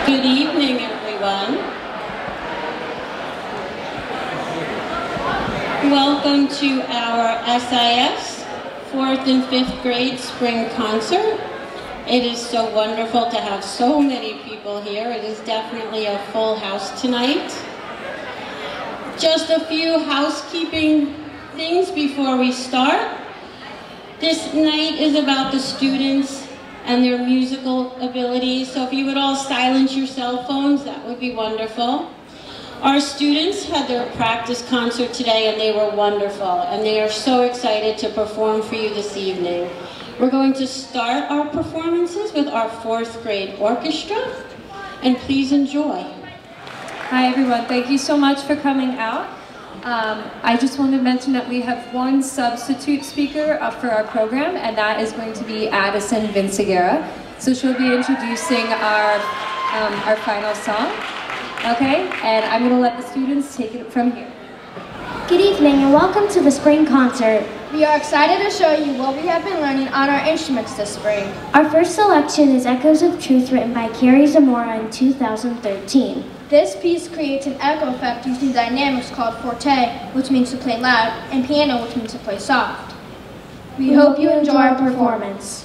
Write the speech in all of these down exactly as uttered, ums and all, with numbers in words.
Good evening, everyone. Welcome to our S I S fourth and fifth grade spring concert. It is so wonderful to have so many people here. It is definitely a full house tonight. Just a few housekeeping things before we start. This night is about the students and their musical abilities, so if you would all silence your cell phones, that would be wonderful. Our students had their practice concert today and they were wonderful, and they are so excited to perform for you this evening. We're going to start our performances with our fourth grade orchestra, and please enjoy. Hi everyone, thank you so much for coming out. Um, I just wanted to mention that we have one substitute speaker up for our program, and that is going to be Addison Vinciguerra. So she'll be introducing our, um, our final song. Okay, and I'm going to let the students take it from here. Good evening and welcome to the spring concert. We are excited to show you what we have been learning on our instruments this spring. Our first selection is Echoes of Truth, written by Carrie Zamora in two thousand thirteen. This piece creates an echo effect using dynamics called forte, which means to play loud, and piano, which means to play soft. We, we hope, hope you enjoy our performance.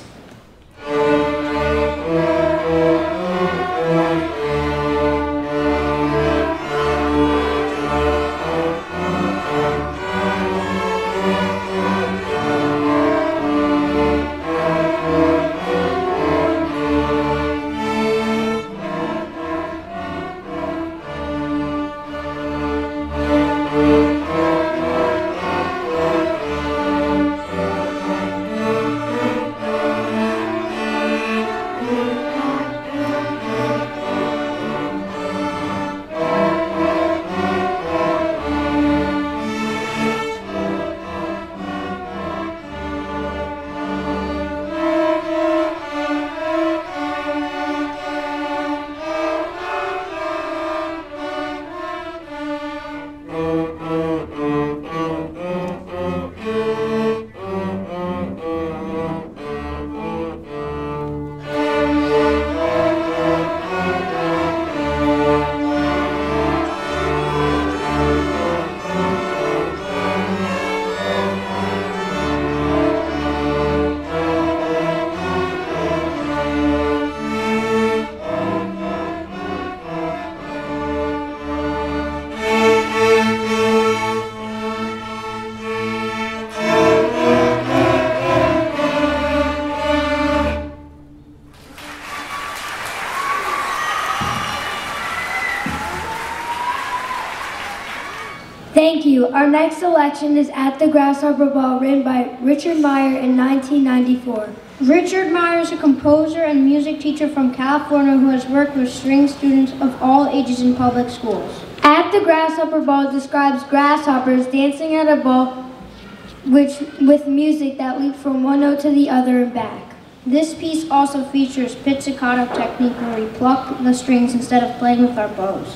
Thank you. Our next selection is At the Grasshopper Ball, written by Richard Meyer in nineteen ninety-four. Richard Meyer is a composer and music teacher from California who has worked with string students of all ages in public schools. At the Grasshopper Ball describes grasshoppers dancing at a ball which, with music that leaps from one note to the other and back. This piece also features pizzicato technique where we pluck the strings instead of playing with our bows.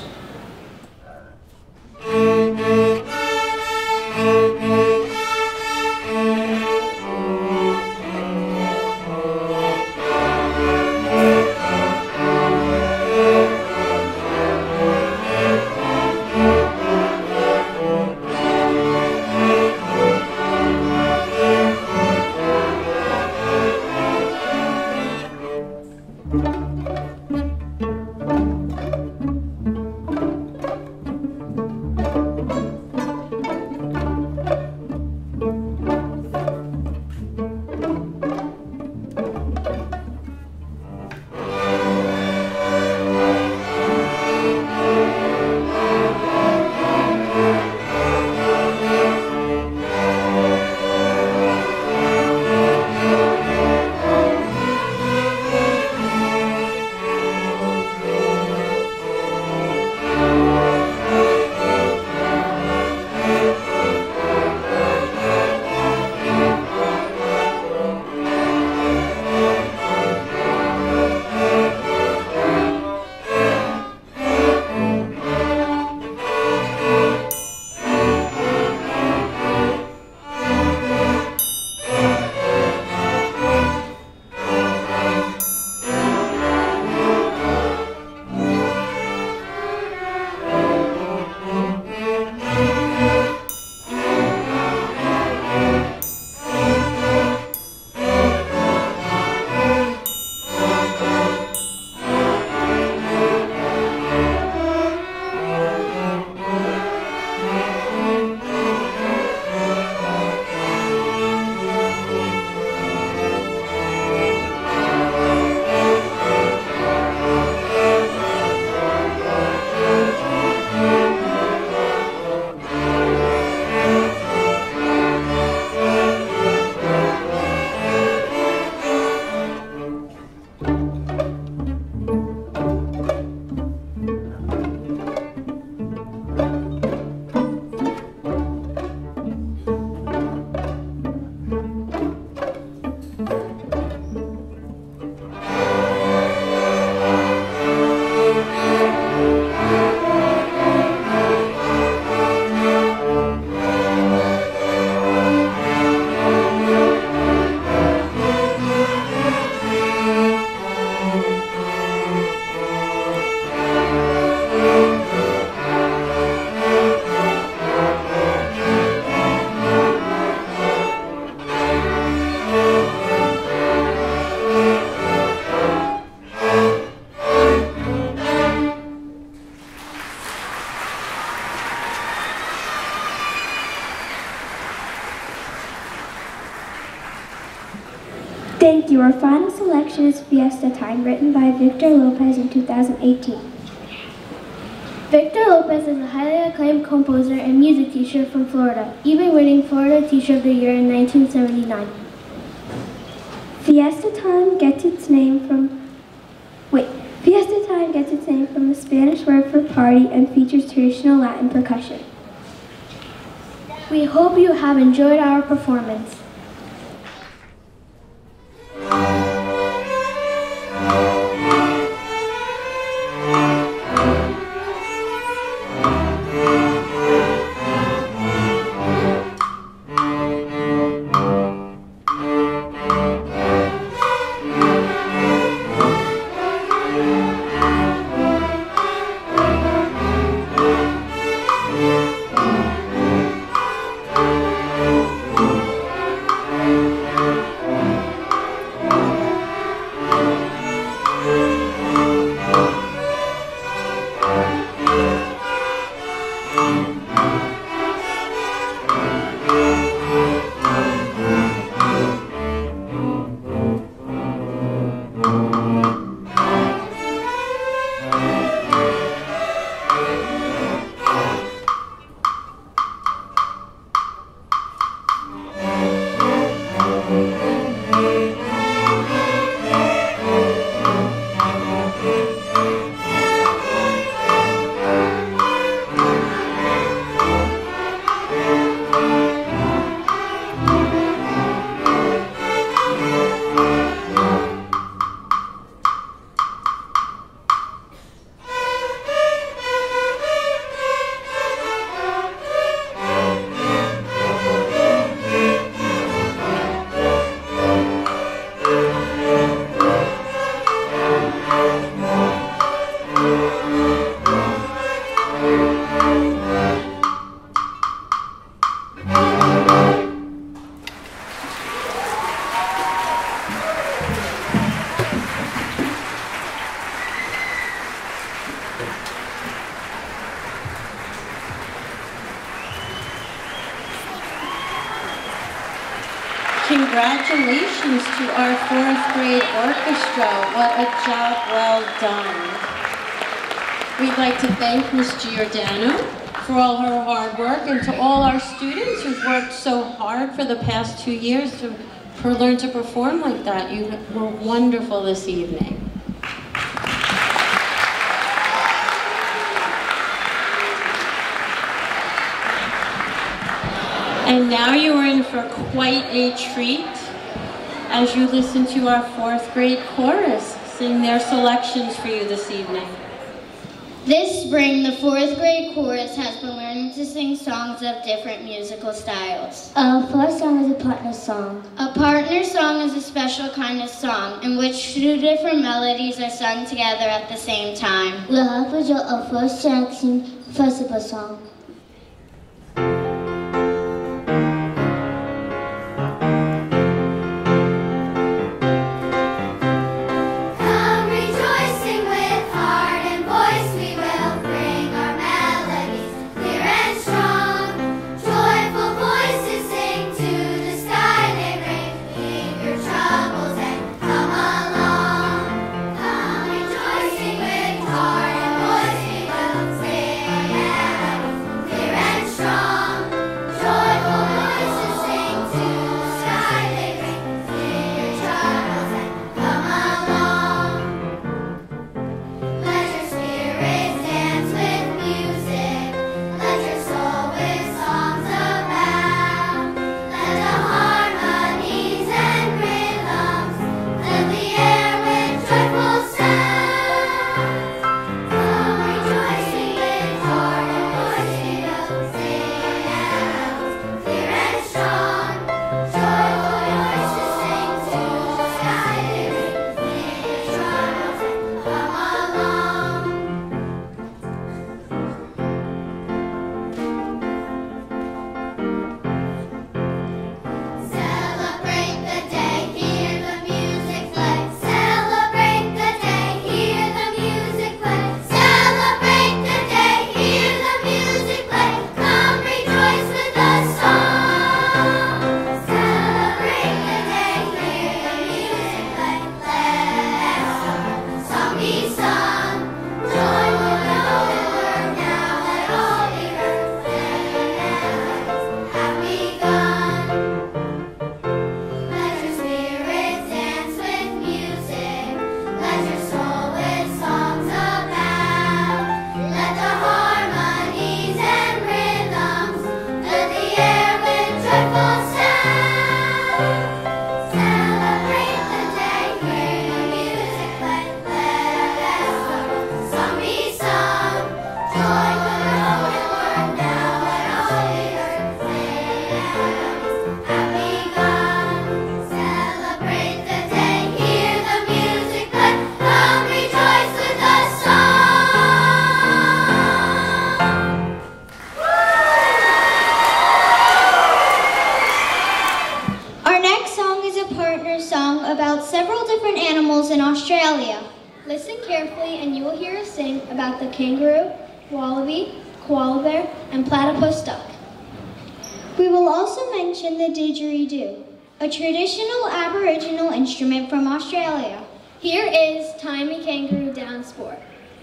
Your final selection is Fiesta Time, written by Victor Lopez in two thousand eighteen. Victor Lopez is a highly acclaimed composer and music teacher from Florida, even winning Florida Teacher of the Year in nineteen seventy-nine. Fiesta Time gets its name from, wait, Fiesta Time gets its name from the Spanish word for party and features traditional Latin percussion. We hope you have enjoyed our performance. Congratulations to our fourth grade orchestra. What a job well done. We'd like to thank Miz Giordano for all her hard work, and to all our students who've worked so hard for the past two years to for learn to perform like that. You were wonderful this evening. And now you are in for quite a treat as you listen to our fourth grade chorus sing their selections for you this evening. This spring, the fourth grade chorus has been learning to sing songs of different musical styles. Our first song is a partner song. A partner song is a special kind of song in which two different melodies are sung together at the same time. We'll have for our first Jackson Festival song. carefully and you will hear us sing about the kangaroo, wallaby, koala bear, and platypus duck. We will also mention the didgeridoo, a traditional Aboriginal instrument from Australia. Here is Tie Me Kangaroo Down Sport.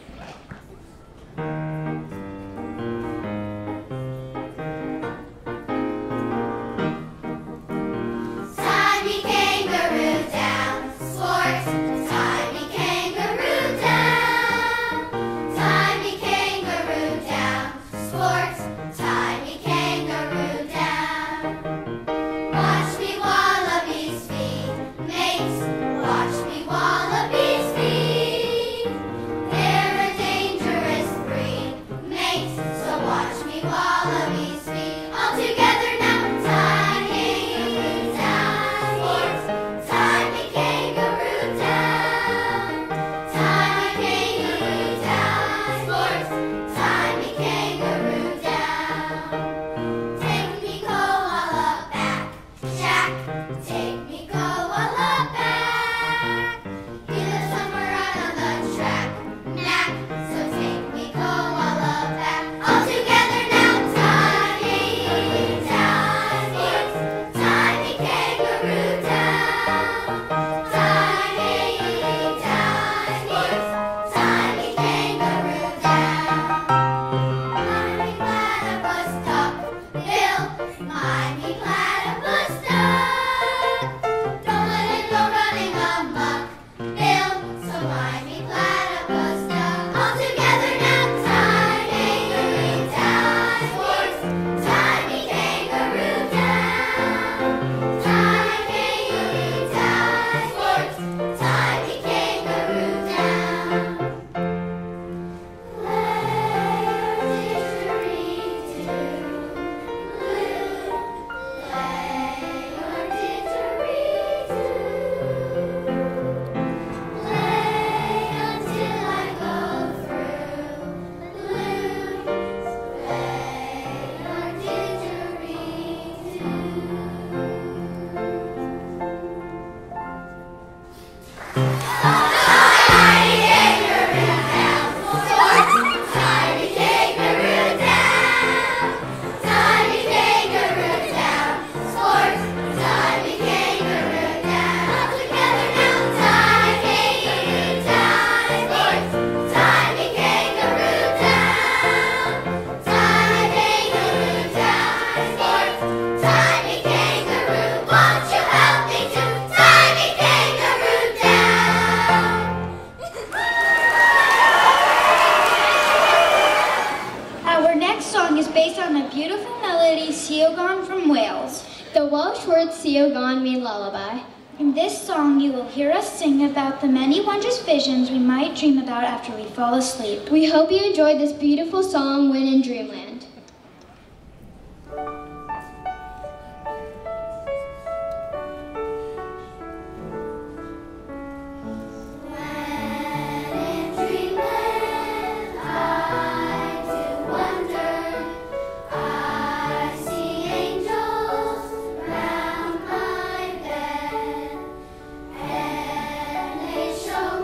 The Welsh word Siogon mean lullaby. In this song, you will hear us sing about the many wondrous visions we might dream about after we fall asleep. We hope you enjoyed this beautiful song when in dreamland.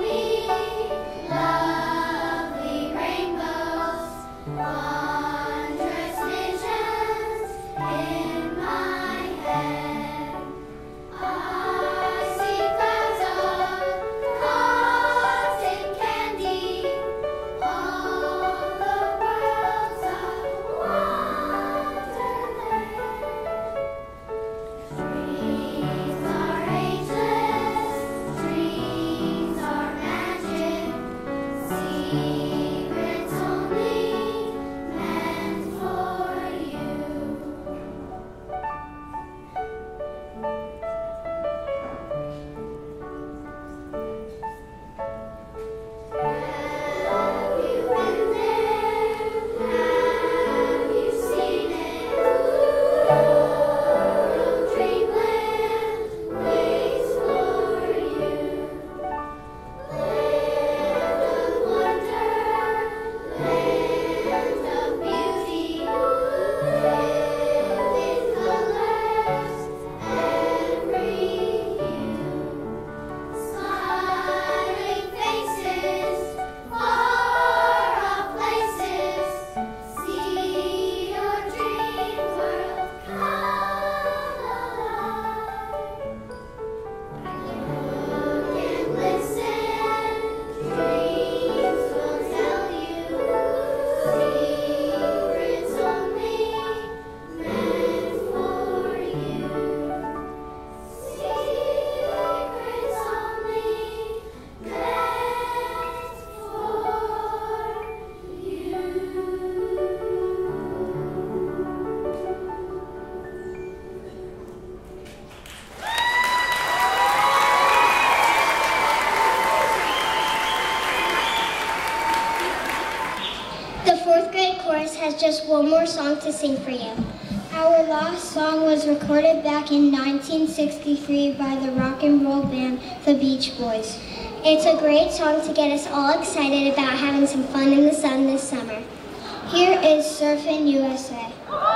One Chorus has just one more song to sing for you. Our last song was recorded back in nineteen sixty-three by the rock and roll band The Beach Boys. It's a great song to get us all excited about having some fun in the sun this summer. Here is Surfin' U S A.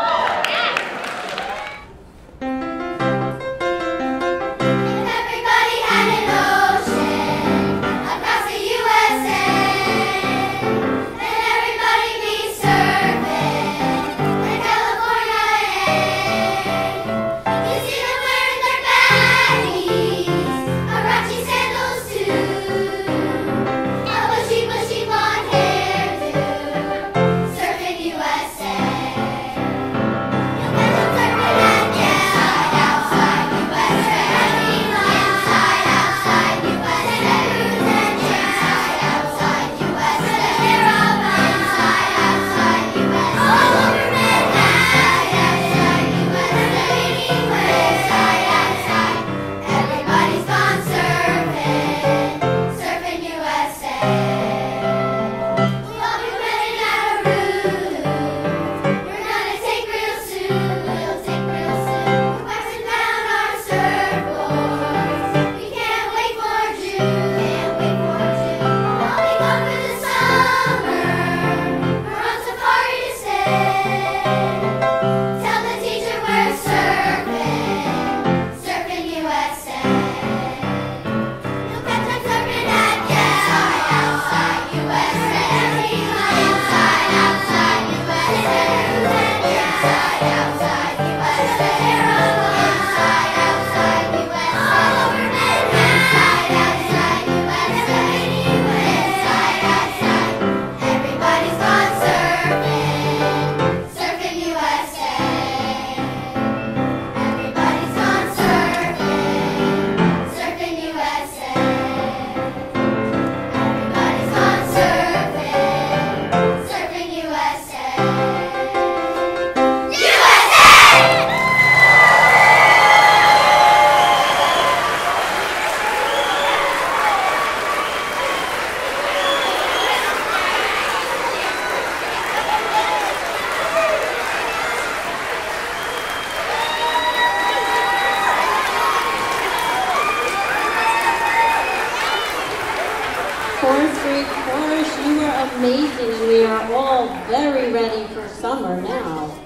Fourth grade chorus, you are amazing, and we are all very ready for summer now.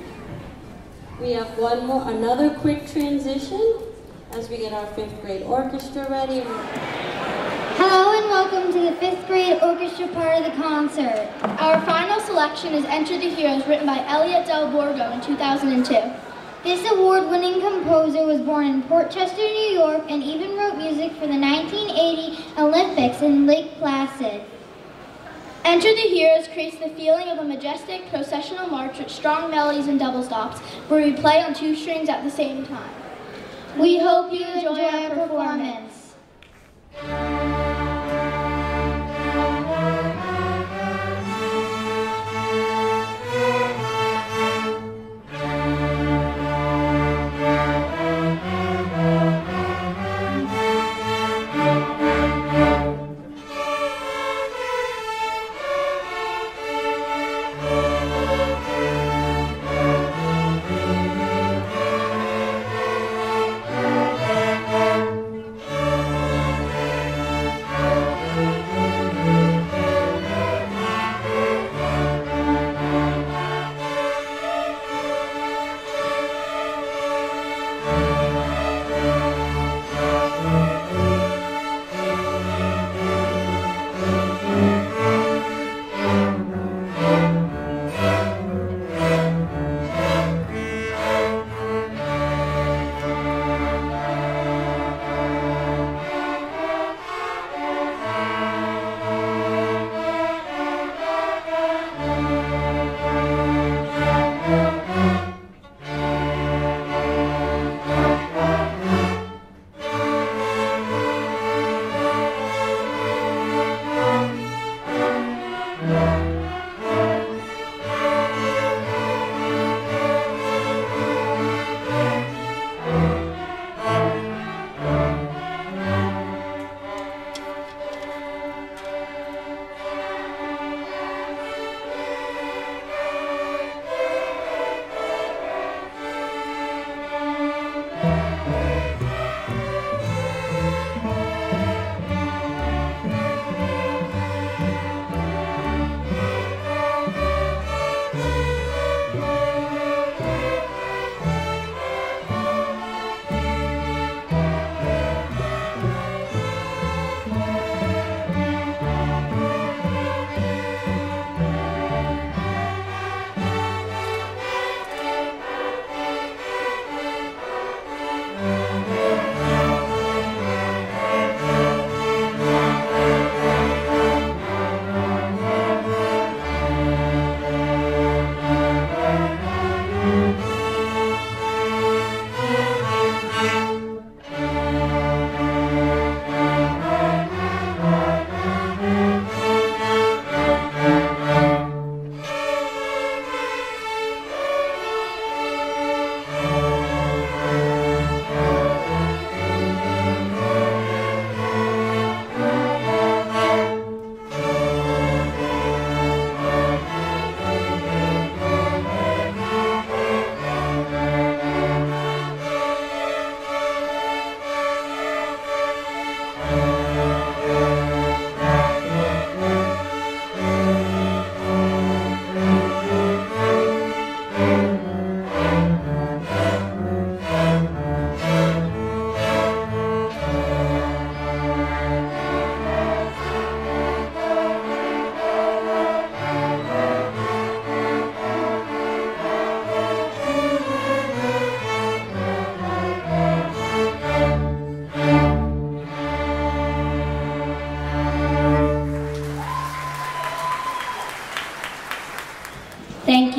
We have one more, another quick transition as we get our fifth grade orchestra ready. Hello and welcome to the fifth grade orchestra part of the concert. Our final selection is Enter the Heroes, written by Elliot Del Borgo in two thousand two. This award-winning composer was born in Port Chester, New York, and even wrote music for the nineteen eighty Olympics in Lake Placid. Enter the Heroes creates the feeling of a majestic processional march with strong melodies and double stops, where we play on two strings at the same time. We hope you enjoy our performance. Thank you.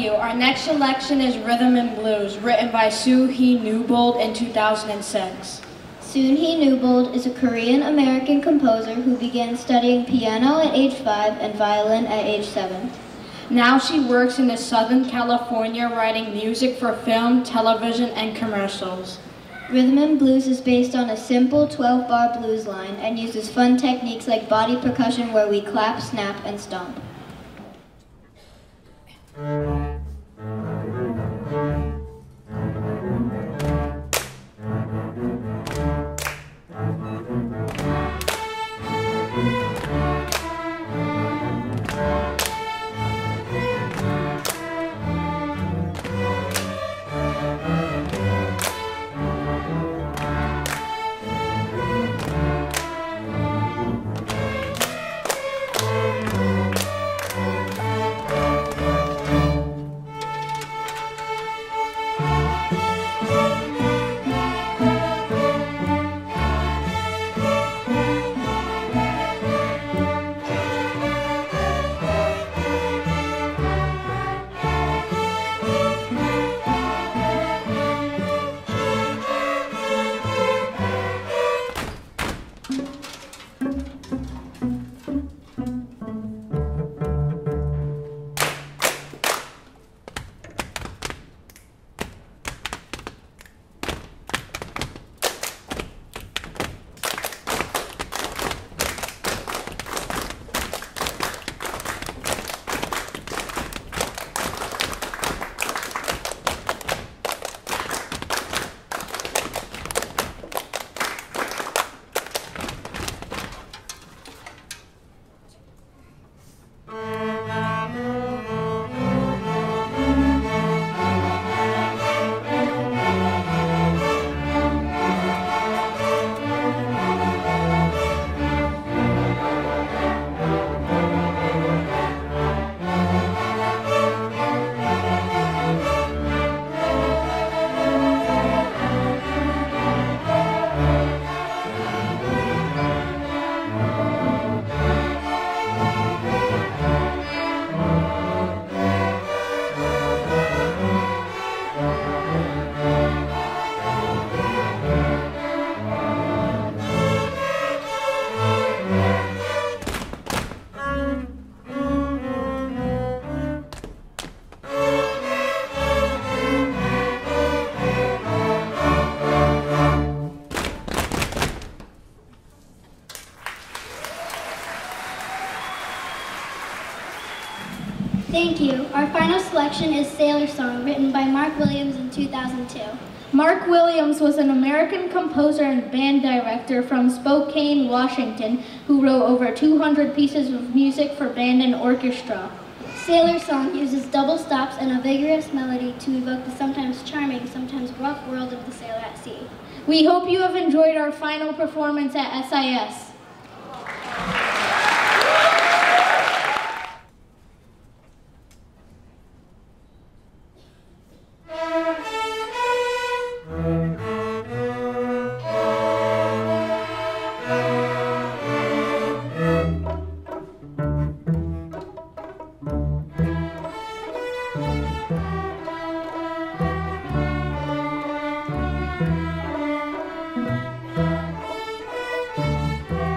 you. Our next selection is Rhythm and Blues, written by Soo Hee Newbold in two thousand six. Soo Hee Newbold is a Korean-American composer who began studying piano at age five and violin at age seven. Now she works in Southern California writing music for film, television, and commercials. Rhythm and Blues is based on a simple twelve-bar blues line and uses fun techniques like body percussion where we clap, snap, and stomp. Thank you. Our final selection is Sailor Song, written by Mark Williams in two thousand two. Mark Williams was an American composer and band director from Spokane, Washington, who wrote over two hundred pieces of music for band and orchestra. Sailor Song uses double stops and a vigorous melody to evoke the sometimes charming, sometimes rough world of the sailor at sea. We hope you have enjoyed our final performance at S I S. Thank you.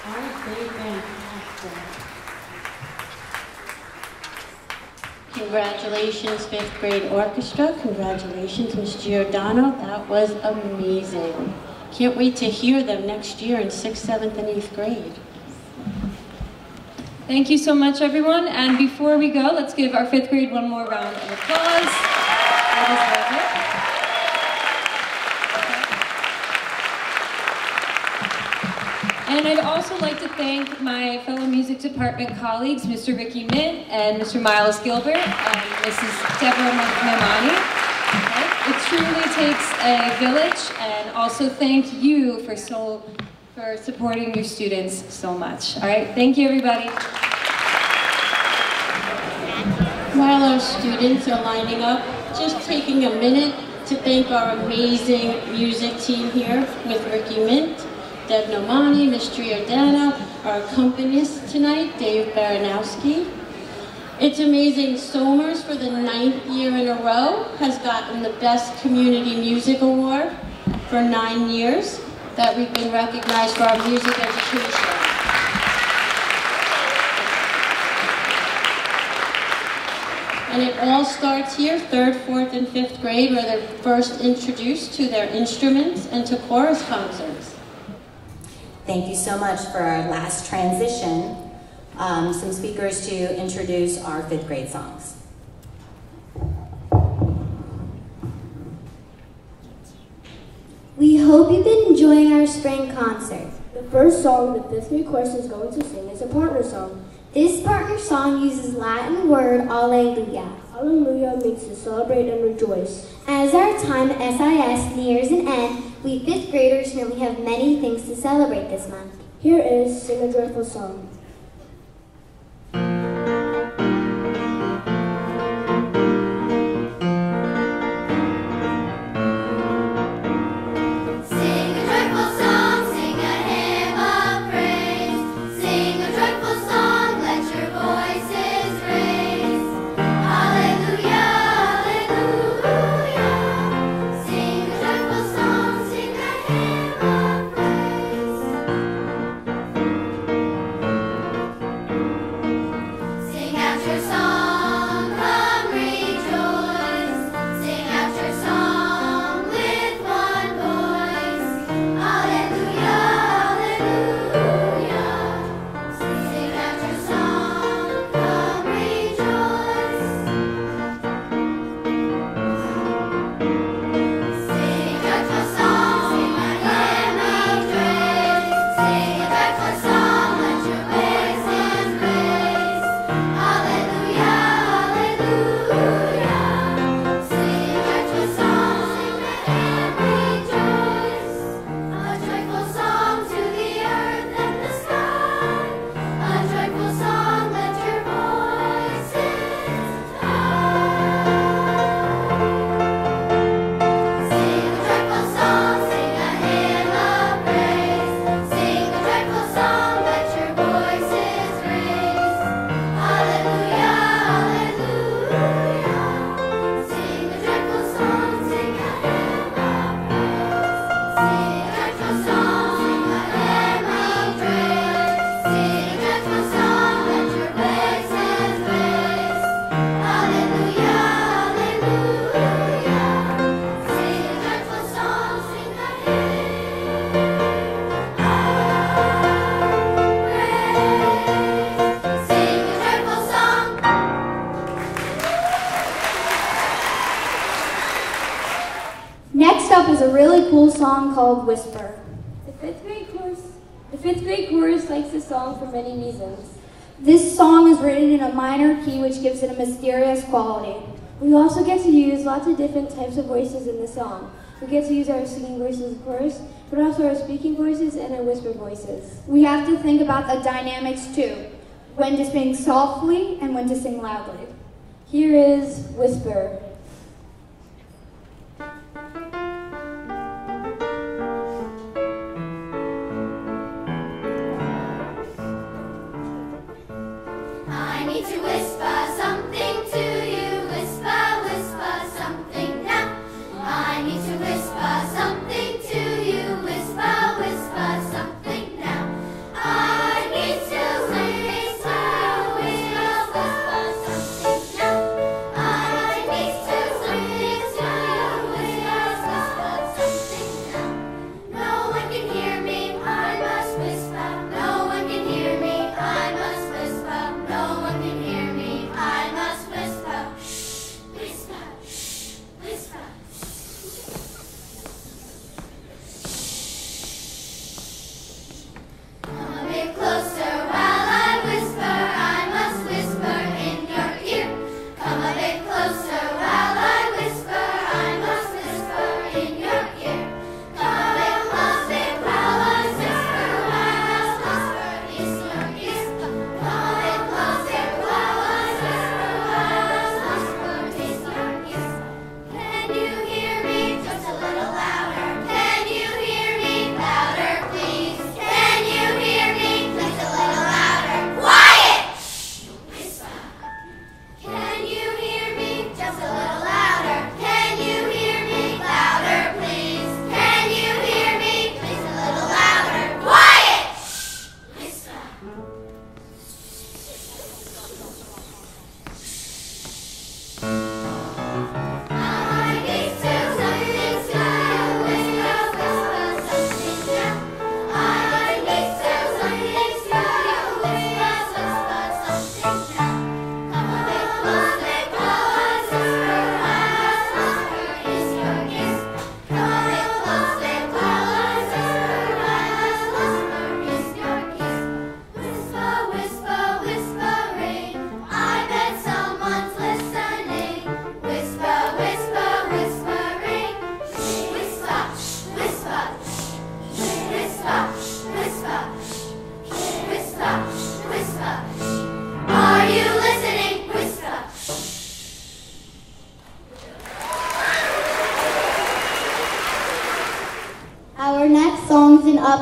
Aren't they fantastic? Congratulations, fifth grade orchestra. Congratulations, Miz Giordano. That was amazing. Can't wait to hear them next year in sixth, seventh, and eighth grade. Thank you so much, everyone. And before we go, let's give our fifth grade one more round of applause. That is lovely. And I'd also like to thank my fellow music department colleagues, Mister Ricky Mint and Mister Miles Gilbert and Missus Deborah Memani. Okay. It truly takes a village, and also thank you for so for supporting your students so much. All right, thank you, everybody. While our students are lining up, just taking a minute to thank our amazing music team here with Ricky Mint, Deb Nomani, Miz Giordano, our accompanist tonight, Dave Baranowski. It's amazing, Somers for the ninth year in a row has gotten the Best Community Music Award for nine years that we've been recognized for our music education. And it all starts here, third, fourth, and fifth grade, where they're first introduced to their instruments and to chorus concerts. Thank you so much for our last transition. Um, some speakers to introduce our fifth grade songs. We hope you've been enjoying our spring concert. The first song the fifth grade chorus is going to sing is a partner song. This partner song uses Latin word Alleluia. Alleluia means to celebrate and rejoice. As our time at S I S nears an end, we fifth graders know we have many things to celebrate this month. Here is Sing a Joyful Song. Is a really cool song called Whisper. The fifth grade chorus, the fifth grade chorus likes this song for many reasons. This song is written in a minor key, which gives it a mysterious quality. We also get to use lots of different types of voices in the song. We get to use our singing voices, of course, but also our speaking voices and our whisper voices. We have to think about the dynamics too, when to sing softly and when to sing loudly. Here is Whisper. Something to you, whisper, whisper something now. I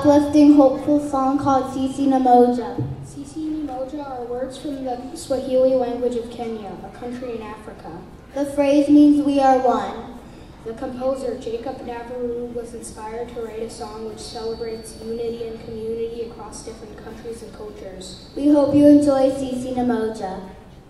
uplifting, hopeful song called Sisi Namoja. Sisi Namoja are words from the Swahili language of Kenya, a country in Africa. The phrase means we are one. The composer, Jacob Navarro, was inspired to write a song which celebrates unity and community across different countries and cultures. We hope you enjoy Sisi Namoja.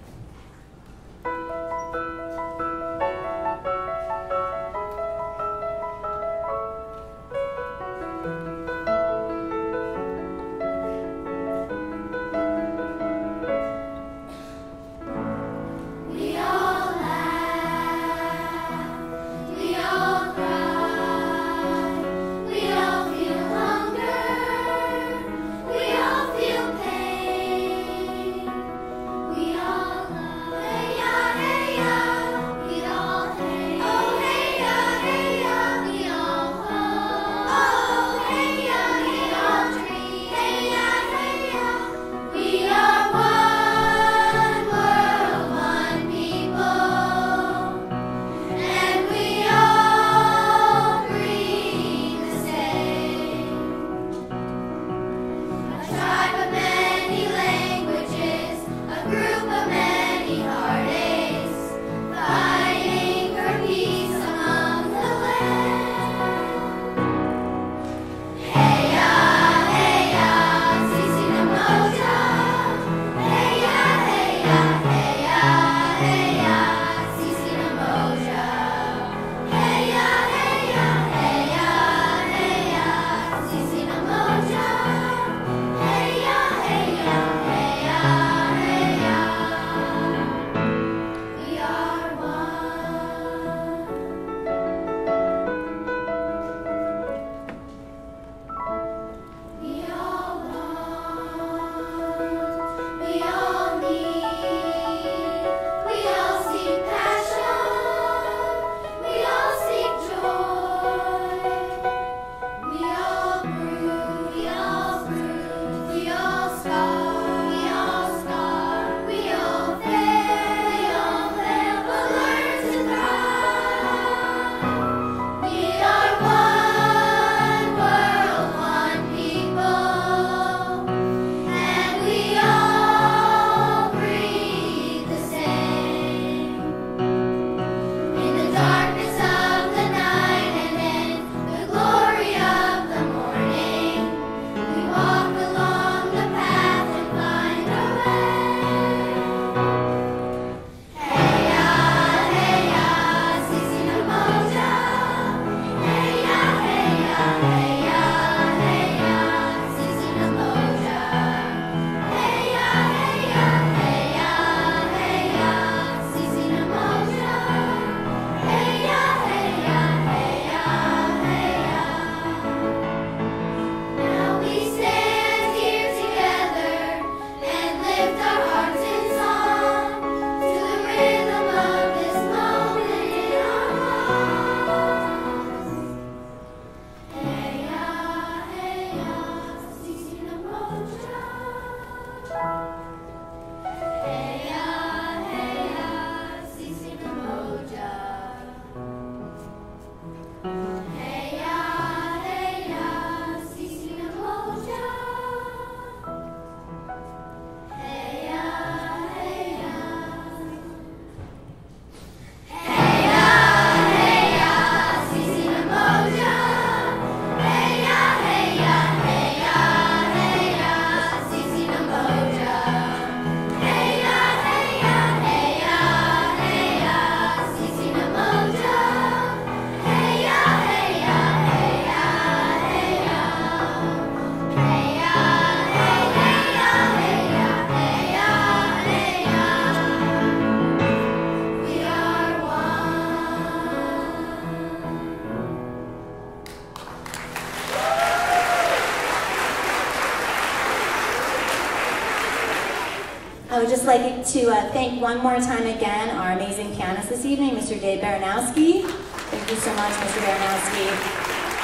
I would just like to uh, thank one more time again our amazing pianist this evening, Mister Dave Baranowski. Thank you so much, Mister Baranowski.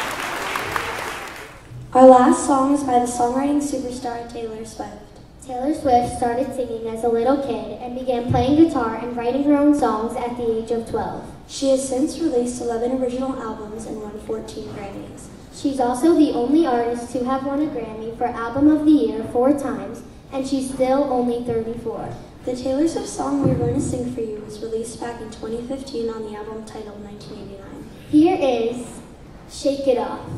Our last song is by the songwriting superstar Taylor Swift. Taylor Swift started singing as a little kid and began playing guitar and writing her own songs at the age of twelve. She has since released eleven original albums and won fourteen Grammys. She's also the only artist to have won a Grammy for Album of the Year four times, and she's still only thirty-four. The Taylor Swift song we're going to sing for you was released back in twenty fifteen on the album titled nineteen eighty-nine. Here is Shake It Off.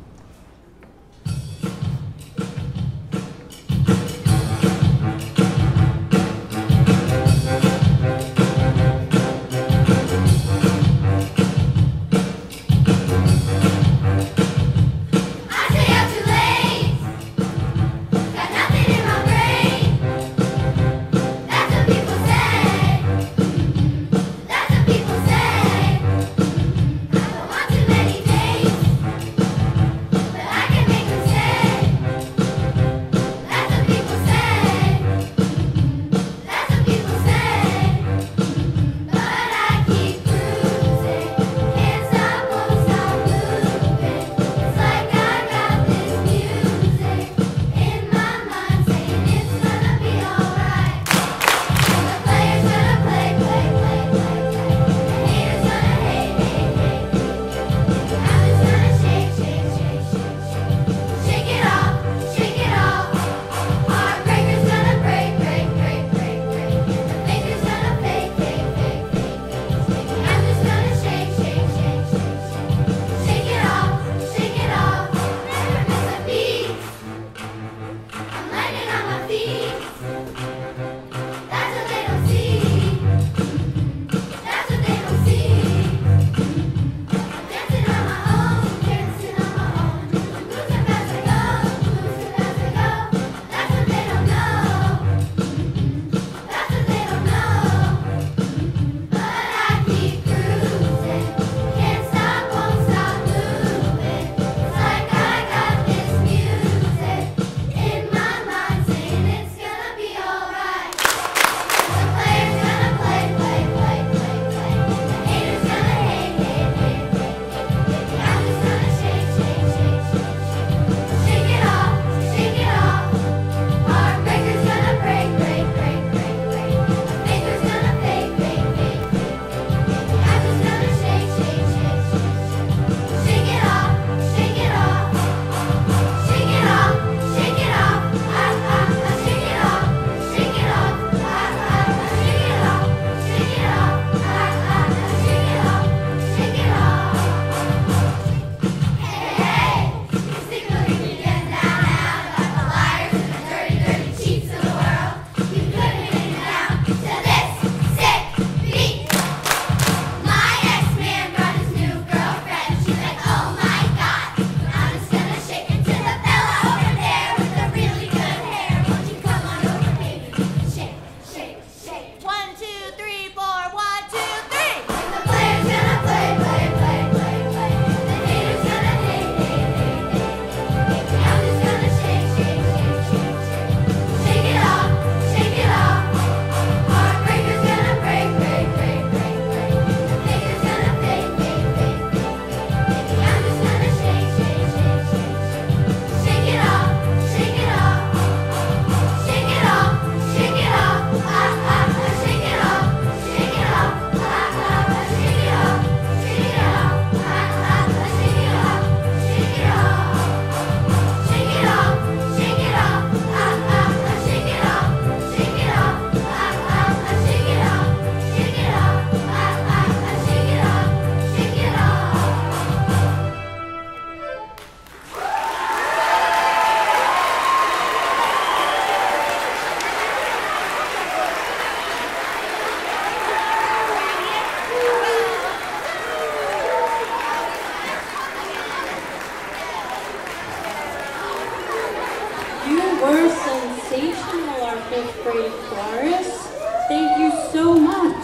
were sensational, our fifth grade chorus. Thank you so much.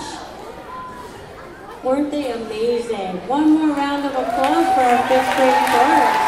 Weren't they amazing? One more round of applause for our fifth grade chorus.